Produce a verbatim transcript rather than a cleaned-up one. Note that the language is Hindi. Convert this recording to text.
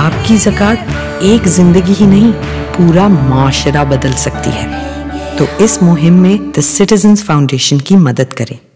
आपकी ज़कात एक जिंदगी ही नहीं, पूरा माशरा बदल सकती है। तो इस मुहिम में द सिटीजन्स फाउंडेशन की मदद करें।